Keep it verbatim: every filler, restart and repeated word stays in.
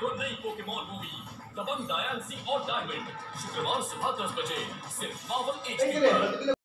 देखो नई Pokemon movie दबंग डायन सी और डायमंड शुक्रवार सुबह दस बजे सिर्फ मावल एच डी पर।